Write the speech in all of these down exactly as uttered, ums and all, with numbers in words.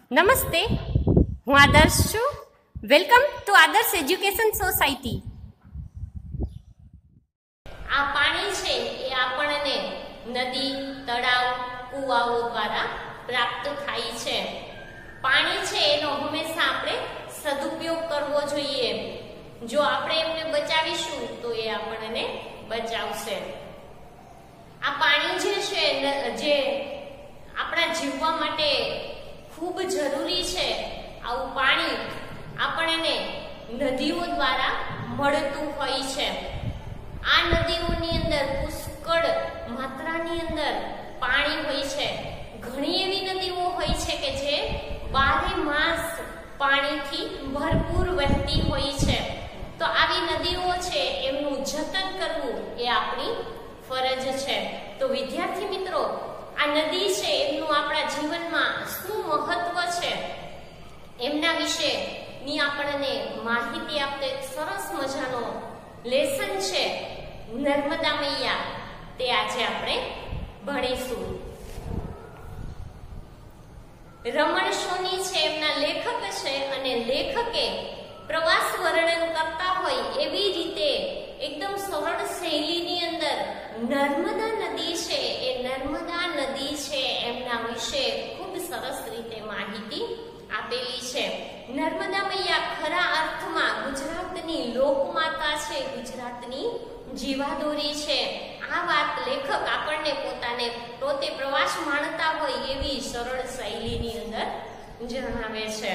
નમસ્તે, હું આદર્શ છું. Welcome to Adarsh education society. આ પાણી છે એ આપણને નદી, તળાવ, કુવાઓ દ્વારા પ્રાપ્ત થાય છે. પાણી છે એનો હંમેશા આપણે સદુપયોગ કરવો જોઈએ. જો આપણે એમને બચાવીશું તો એ આપણને બચાવશે. આ પાણી જે છે જે આપણા જીવવા માટે ખૂબ જરૂરી છે, આવું પાણી આપણને નદીઓ દ્વારા મળતું હોય છે. આ નદીઓની અંદર પુષ્કળ માત્રાની અંદર પાણી હોય છે. ઘણી એવી નદીઓ હોય છે કે જે બારે માસ પાણીથી ભરપૂર વહેતી હોય છે. તો આવી નદીઓ છે એમનું જતન કરવું એ આપણી ફરજ છે. તો વિદ્યાર્થી મિત્રો, આ નદી છે એમનું આપણા જીવનમાં શું મહત્વ છે એમના વિશે ની આપણને માહિતી આપતો એક સરસ મજાનો લેસન છે નર્મદા મૈયા, તે આજે આપણે ભણીશું. રમણ સોની છે એમના લેખક છે, અને લેખકે પ્રવાસ વર્ણન કરતા હોય એવી રીતે એકદમ સરળ શૈલીની અંદર નર્મદા નદી છે એ નર્મદા નદી છે એમના વિશે ખૂબ સરસ રીતે માહિતી આપેલી છે. નર્મદા મૈયા ખરા અર્થમાં ગુજરાતની લોકમાતા છે, ગુજરાતની જીવાદોરી છે. આ વાત લેખક આપણને પોતાને પોતે પ્રવાસ માણતા હોય એવી સરળ શૈલીની અંદર જણાવે છે.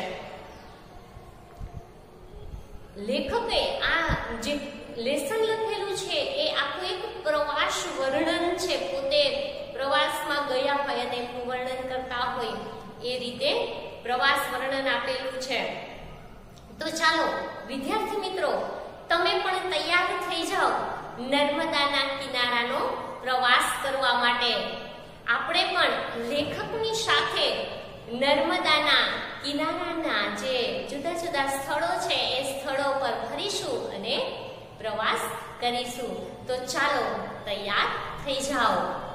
લેખકે આ જે લેસન લખેલું છે એ આખું એક પ્રવાસ વર્ણન છે. પોતે પ્રવાસમાં ગયા હોય અને એનું વર્ણન કરતા હોય એ રીતે પ્રવાસ વર્ણન આપેલું છે. તો ચાલો વિદ્યાર્થી મિત્રો, તમે પણ તૈયાર થઈ જાઓ નર્મદાના કિનારાનો પ્રવાસ કરવા માટે. આપણે પણ લેખકની સાથે નર્મદાના કિનારાના જે જુદા જુદા સ્થળો છે એ સ્થળો પર ફરીશું અને પ્રવાસ કરીશું. તો ચાલો તૈયાર થઈ જાઓ.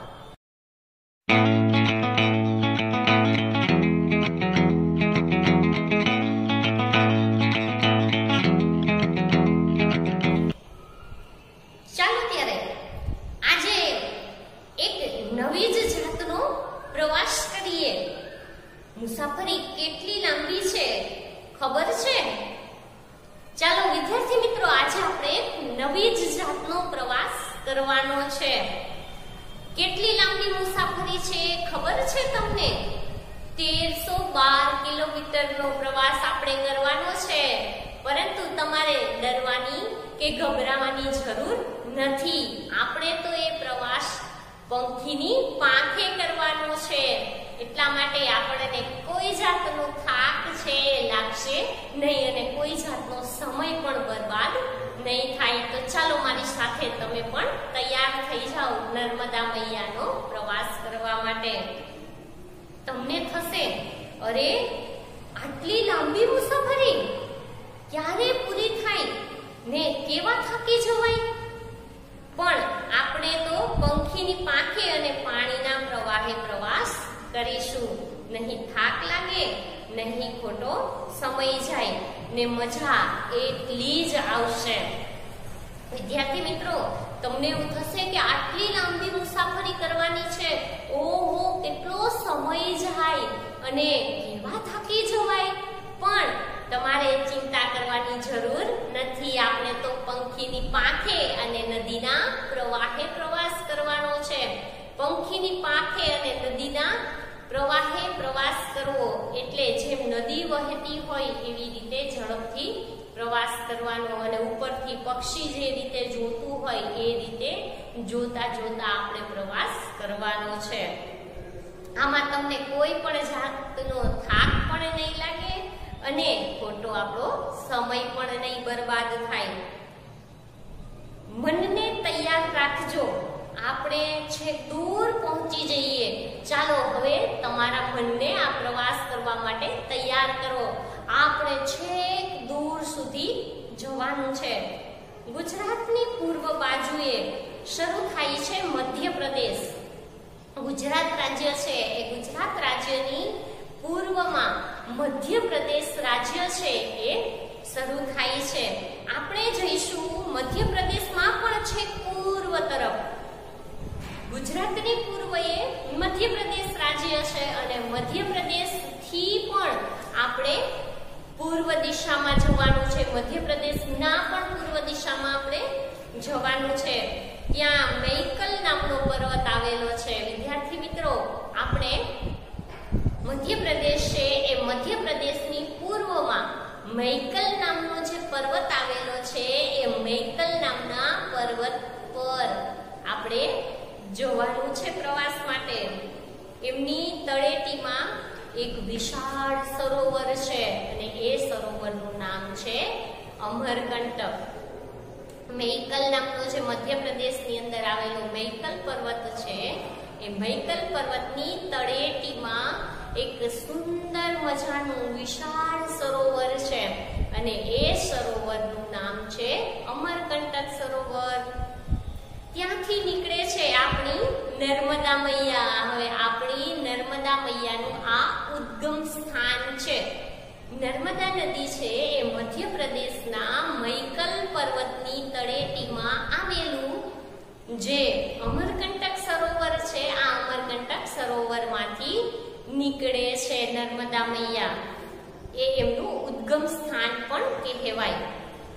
ચાલો ત્યારે આજે એક નવી જ જાતનો પ્રવાસ કરીએ. મુસાફરી કેટલી લાંબી છે ખબર છે? ચાલો વિદ્યાર્થી મિત્રો, આજે આપણે નવી જ જાતનો પ્રવાસ કરવાનો છે. કેટલી લાંબી મુસાફરી છે ખબર છે તમને? તેરસો બાર કિલોમીટરનો પ્રવાસ આપણે કરવાનો છે. પરંતુ તમારે ડરવાની કે ગભરાવાની જરૂર નથી. આપણે તો એ પ્રવાસ પંખીની પાંખે કરવાનો છે. એટલા માટે આપણને કોઈ જાતનો થાક છે લાગશે નહીં અને કોઈ જાતનો સમય પણ બરબાદ નહીં થાય. તો ચાલો મારી સાથે તમે પણ તૈયાર થઈ જાઓ નર્મદા મૈયાનો પ્રવાસ કરવા માટે. તમને થશે, અરે આટલી લાંબી મુસાફરી ક્યારે પૂરી થાય ને કેવા થાકી જવાય? પણ આપણે તો પંખીની પાંખે અને પાણીના પ્રવાહે પ્રવાસ કરીશું. નહીં થાક લાગે, નહીં ખોટો સમય જાય ને મજા એટલી જ આવશે. વિદ્યાર્થી મિત્રો, તમને એવું થશે કે આટલી લાંબી મુસાફરી કરવાની છે, ઓહો કેટલો સમય જાય અને કેવા થાકી જવાય. પણ તમારે ચિંતા કરવાની જરૂર નથી. આપણે તો પંખીની પાંખે અને નદીના પ્રવાહે પ્રવાસ કરવાનો છે. પંખીની પાંખે અને નદીના પ્રવાહે પ્રવાસ કરવો એટલે જેમ નદી વહેતી હોય એવી રીતે ઝડપથી પ્રવાસ કરવાનો, અને ઉપરથી પક્ષી જે રીતે જોતું હોય એ રીતે જોતા જોતા આપણે પ્રવાસ કરવાનો છે. આમાં તમને કોઈ પણ જાતનો થાક પણ નહીં લાગે અને ખોટો આપણો સમય પણ નહીં બરબાદ થાય. મનને તૈયાર રાખજો, આપણે છેક દૂર પહોંચી જઈએ. ચાલો હવે તમારા મનને આ પ્રવાસ કરવા માટે તૈયાર કરો. આપણે છેક દૂર સુધી જવાનું છે. ગુજરાતની પૂર્વ બાજુએ શરૂ થાય છે મધ્યપ્રદેશ. ગુજરાત રાજ્ય છે એ ગુજરાત રાજ્યની પૂર્વમાં મધ્યપ્રદેશ રાજ્ય છે એ શરૂ થાય છે. આપણે જઈશું મધ્યપ્રદેશમાં પણ છે પૂર્વ તરફ. ગુજરાતની પૂર્વએ મધ્યપ્રદેશ રાજ્ય છે અને મધ્યપ્રદેશથી પણ આપણે પૂર્વ દિશામાં જવાનું છે. મધ્યપ્રદેશના પણ પૂર્વ દિશામાં આપણે જવાનું છે. ત્યાં મૈકલ નામનો પર્વત આવેલો છે. વિદ્યાર્થી મિત્રો, આપણે મધ્યપ્રદેશ છે એ મધ્યપ્રદેશની પૂર્વમાં મૈકલ નામનો જે પર્વત આવેલો છે એ મૈકલ નામના પર્વત પર આપણે જવાનું છે પ્રવાસ માટે. એમની તળેટીમાં એક વિશાળ સરોવર છે અને એ સરોવરનું નામ છે અમરકંટક. મૈકલ નામનો જે મધ્યપ્રદેશની અંદર આવેલો મૈકલ પર્વત છે એ મૈકલ પર્વતની તળેટીમાં એક સુંદર મજાનું વિશાળ સરોવર છે અને એ સરોવરનું નામ છે અમરકંટક સરોવર. ત્યાંથી નીકળે છે આપણી નર્મદા મૈયા. હવે આપણી નર્મદા મૈયાનું આ ઉદ્ગમ સ્થાન છે. નર્મદા નદી છે એ મધ્યપ્રદેશના મૈકલ પર્વતની તળેટીમાં આવેલું જે અમરકંટક સરોવર છે, આ અમરકંટક સરોવરમાંથી નીકળે છે નર્મદા મૈયા. એ એમનું ઉદ્ગમ સ્થાન પણ કહેવાય.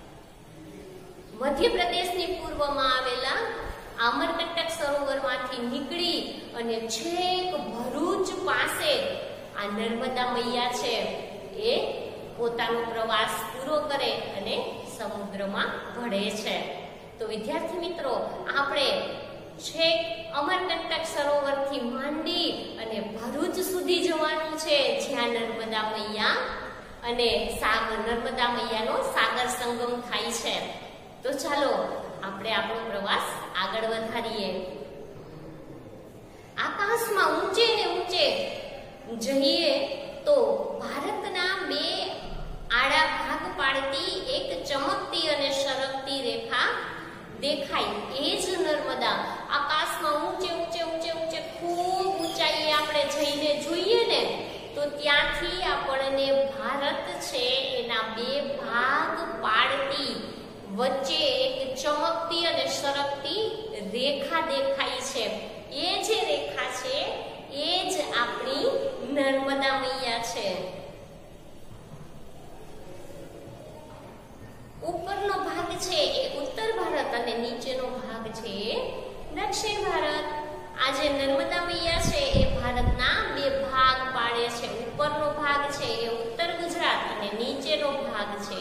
મધ્યપ્રદેશની પૂર્વમાં આવેલા અમરકંટક સરોવરમાંથી નીકળી અને છેક ભરૂચ પાસે આ નર્મદા મૈયા છે એ પોતાનો પ્રવાસ પૂરો કરે અને સમુદ્રમાં ભળે છે. તો વિદ્યાર્થી મિત્રો, આપણે છેક અમરકંટક સરોવરથી માંડી અને ભરૂચ સુધી જવાનું છે, જ્યાં નર્મદા મૈયા અને સાગર નર્મદા મૈયાનો સાગર સંગમ થાય છે. તો ચાલો આપણે આપણો પ્રવાસ આગળ વધારીએ. આકાશમાં ઊંચે ને ઊંચે જઈએ તો ભારતના બે આડા ભાગ પાડતી એક ચમકતી અને સરકતી રેખા દેખાય. એ જ નર્મદા. આકાશમાં ઊંચે ઊંચે ઊંચે ઊંચે ખૂબ ઊંચાઈએ આપણે જઈને જોઈએ ને તો ત્યાંથી આપણને ભારત છે એના બે ભાગ પાડતી વચ્ચે એક ચમકતી અને સરકતી રેખા દેખાય છે. એ જે રેખા છે એ જ આપણી નર્મદા મૈયા છે. ઉપરનો ભાગ છે એ ઉત્તર ભારત અને નીચેનો ભાગ છે દક્ષિણ ભારત. આ જે નર્મદા મૈયા છે એ ભારતના બે ભાગ પાડે છે. ઉપરનો ભાગ છે એ ઉત્તર ગુજરાત અને નીચેનો ભાગ છે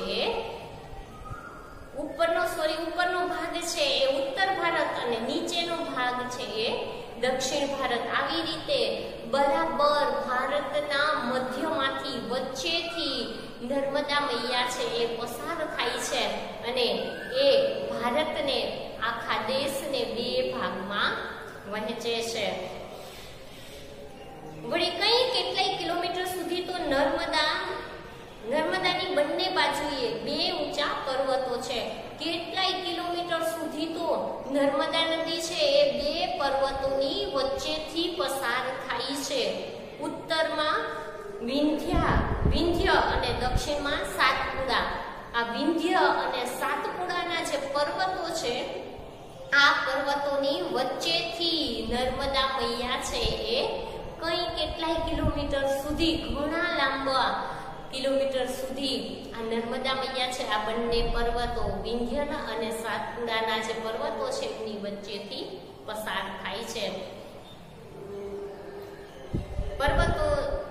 ઉપરનો સોરી ઉપરનો ભાગ છે એ ઉત્તર ભારત અને નીચેનો ભાગ છે એ દક્ષિણ ભારત. આવી રીતે બરાબર ભારતના મધ્યમાંથી વચ્ચેથી નર્મદા મૈયા છે એ પસાર થાય છે અને એ ભારતને આખા દેશને બે ભાગમાં વહેંચે છે. વળી કઈ કેટલાય કિલોમીટર સુધી તો નર્મદા નર્મદાની બંને બાજુએ બે ઊંચા પર્વતો છે. કેટલાય કિલોમીટર સુધી તો નર્મદા નદી છે એ બે પર્વતોની વચ્ચેથી પસાર થાય છે. ઉત્તરમાં વિંધ્યા વિંધ્ય અને દક્ષિણમાં સાતપુડા. આ વિંધ્ય અને સાતપુડાના જે પર્વતો છે આ પર્વતોની વચ્ચેથી નર્મદા મૈયા છે એ કઈ કેટલાય કિલોમીટર સુધી ઘણા લાંબા કિલોમીટર સુધી આ નર્મદા મૈયા છે આ બંને પર્વતો વિંધ્યના અને સાતપુડાના જે પર્વતો છે એની વચ્ચેથી પસાર થાય છે. પર્વતો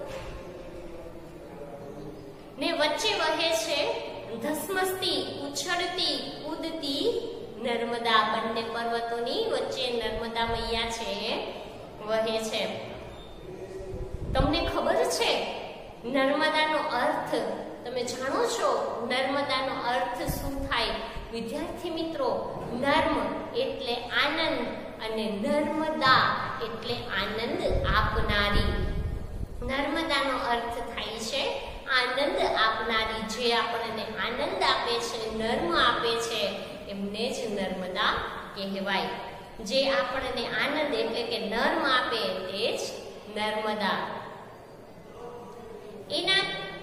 ને વચ્ચે વહે છે ધસમસતી ઉછળતી કૂદતી નર્મદા. બંને પર્વતોની વચ્ચે નર્મદા મૈયા છે વહે છે. તમને ખબર છે નર્મદાનો અર્થ તમે જાણો છો? નર્મદાનો અર્થ શું થાય? વિદ્યાર્થી મિત્રો, નર્મ એટલે આનંદ અને નર્મદા એટલે આનંદ આપનારી. નર્મદાનો અર્થ થાય છે આનંદ આપનારી. જે આપણને આનંદ આપે છે, નર્મ આપે છે, એમને જ નર્મદા કહેવાય. જે આપણને આનંદ એટલે કે નર્મ આપે તે જ નર્મદા. એના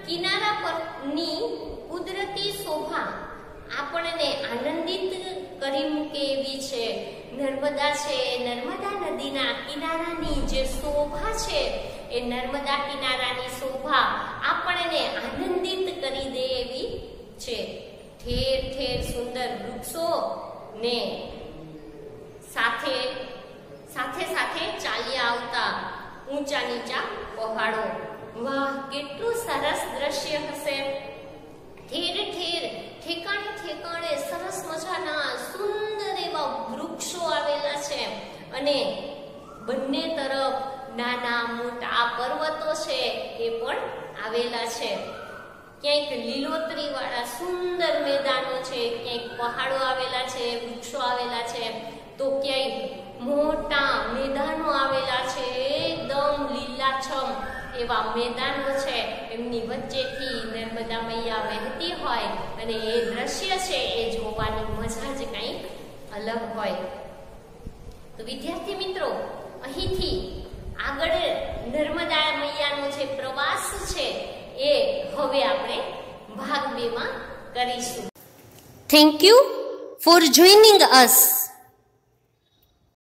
કિનારા પરની કુદરતી શોભા આપણને આનંદિત કરી મૂકે એવી છે. નર્મદા છે, નર્મદા નદીના કિનારાની જે શોભા છે એ નર્મદા કિનારાની શોભા આપણને આનંદિત કરી દે એવી છે. ઠેર ઠેર સુંદર વૃક્ષો ને સાથે સાથે સાથે ચાલ્યા આવતા ઊંચા નીચા પહાડો. વાહ, કેટલું સરસ દ્રશ્ય હશે. ઠેર ઠેર ઠેકાણે ઠેકાણે સરસ મજાના સુંદર એવા વૃક્ષો આવેલા છે અને બંને તરફ નાના મોટા પર્વતો છે એ પણ આવેલા છે. ક્યાંક લીલોતરી વાળા સુંદર મેદાનો છે, ક્યાંક પહાડો આવેલા છે, વૃક્ષો આવેલા છે, તો ક્યાંક મોટા મેદાનો આવેલા છે, એકદમ લીલાછમ એવા મેદાનો છે. એમની વચ્ચેથી નર્મદા મૈયા વહેતી હોય અને એ દ્રશ્ય છે એ જોવાની મજા જ કંઈક અલગ હોય. તો વિદ્યાર્થી મિત્રો, અહીંથી આગળ નર્મદા મૈયાનો જે પ્રવાસ છે એ હવે આપણે ભાગ બે માં કરીશું. Thank you for joining us.